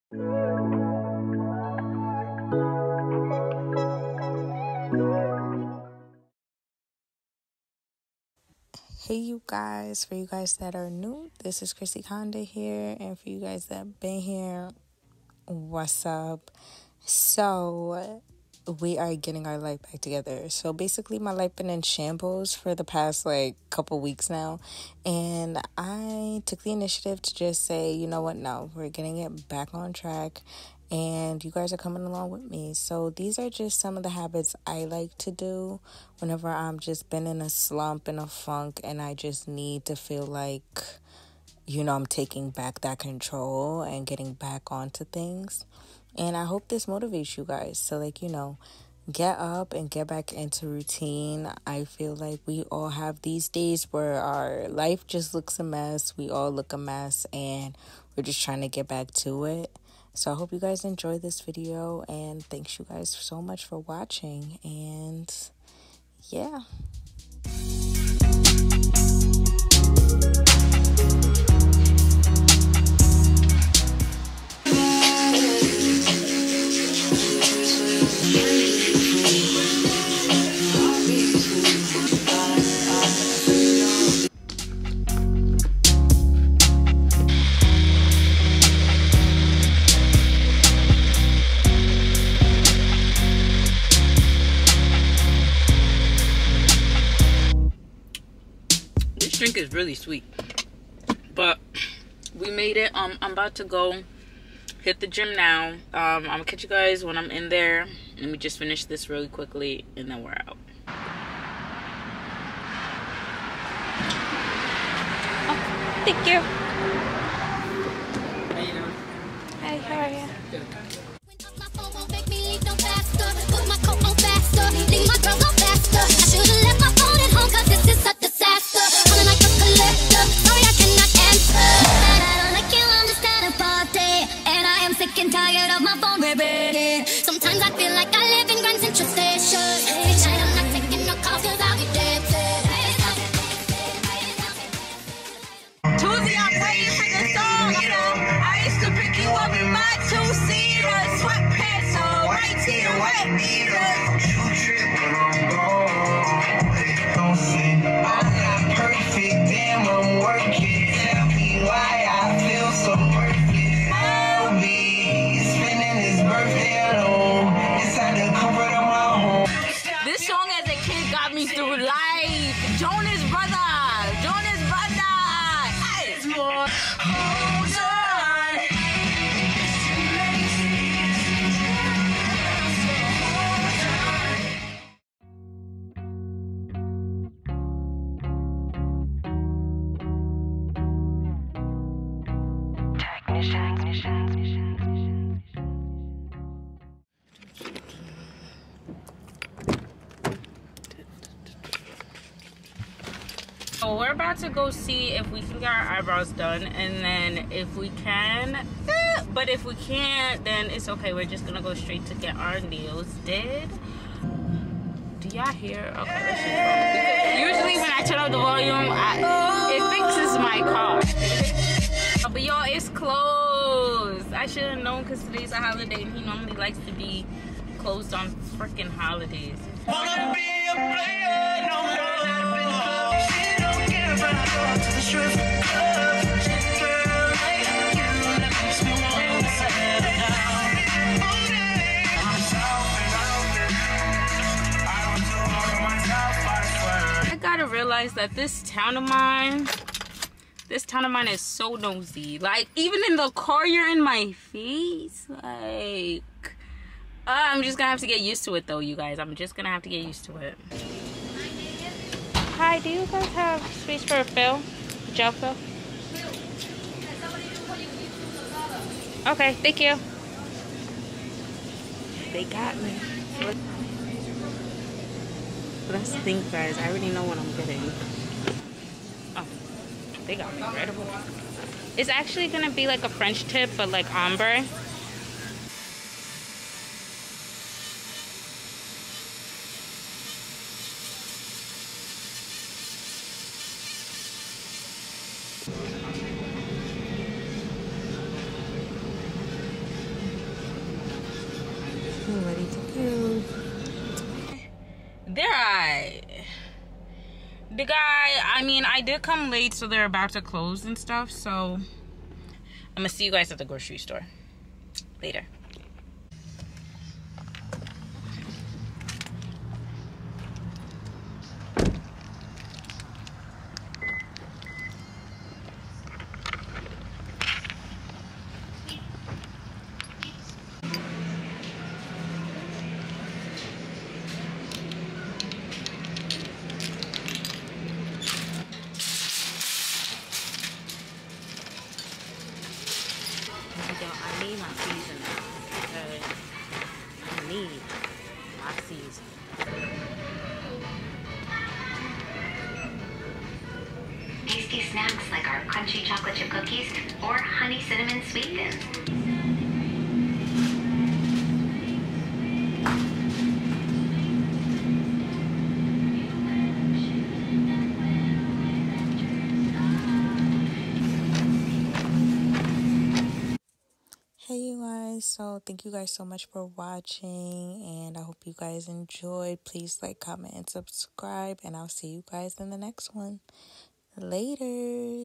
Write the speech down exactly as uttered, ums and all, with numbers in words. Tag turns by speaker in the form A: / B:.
A: Hey you guys, for you guys that are new, this is Chrissy Conda here, and for you guys that have been here, what's up? So we are getting our life back together. So basically my life been in shambles for the past like couple weeks now, and I took the initiative to just say, you know what, no, we're getting it back on track, and you guys are coming along with me. So these are just some of the habits I like to do whenever I'm just been in a slump, in a funk, and I just need to feel like, you know, I'm taking back that control and getting back onto things. And I hope this motivates you guys. So, like, you know, get up and get back into routine. I feel like we all have these days where our life just looks a mess. We all look a mess, and we're just trying to get back to it. So I hope you guys enjoy this video, and thanks you guys so much for watching. And yeah.
B: Drink is really sweet, but we made it. um I'm about to go hit the gym now. um I'm gonna catch you guys when I'm in there. Let me just finish this really quickly and then we're out. Oh, thank you. How you doing? Hi, how are you? Good.
C: And tired of my phone vibrating. Sometimes I feel like I live in Grand Central Station. Each night I'm not taking no calls cause I'll be dancing. Tuesday, I'm waiting for the song. I used to pick you up in my two-seater, sweatpants on, right here, wet beaters. You trip when I'm gone. Don't say I'm not perfect, damn, I'm working. Tell me why I feel so perfect. I'll be
B: This song as a kid got me through life. Jonas Brother, Jonas Brother. Hey. Hold on. So we're about to go see if we can get our eyebrows done, and then if we can, eh, but if we can't, then it's okay. We're just gonna go straight to get our nails did. Do y'all hear? Okay, let's just go. Usually when I turn up the volume, I, it thinks it's my car. But y'all, it's closed. I should have known because today's a holiday and he normally likes to be closed on freaking holidays. Wanna be a player, no more. I gotta realize that this town of mine, this town of mine is so nosy. Like, even in the car, you're in my face. Like, uh, I'm just gonna have to get used to it though, you guys. I'm just gonna have to get used to it. Hi, do you guys have space for a fill? Gel fill? Okay, thank you. They got me. That's the thing, guys. I already know what I'm getting. Oh, they got me right away. It's actually gonna be like a French tip, but like ombre.
A: cute.
B: They're alright. The guy, I mean, I did come late, so they're about to close and stuff. So I'm gonna see you guys at the grocery store later. I need my season now because I need my season.
D: Tasty snacks like our crunchy chocolate chip cookies or honey cinnamon sweet thins.
A: Hey you guys, so thank you guys so much for watching, and I hope you guys enjoyed. Please like, comment, and subscribe, and I'll see you guys in the next one. Later.